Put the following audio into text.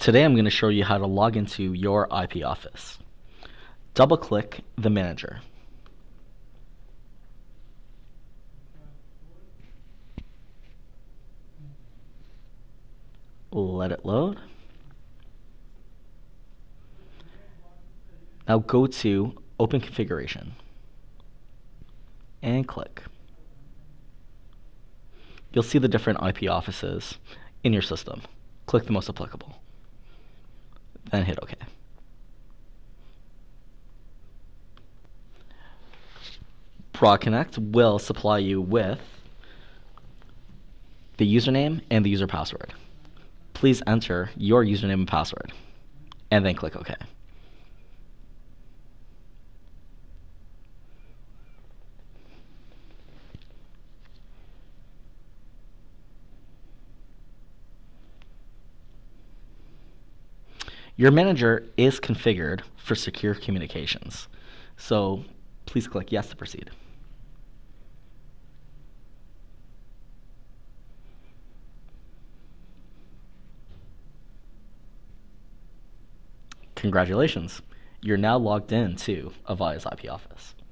Today I'm going to show you how to log into your IP office. Double-click the manager. Let it load. Now go to Open Configuration and click. You'll see the different IP offices in your system. Click the most applicable. Then hit OK. Broadconnect will supply you with the username and the user password. Please enter your username and password, and then click OK. Your manager is configured for secure communications, so please click Yes to proceed. Congratulations, you're now logged in to Avaya's IP office.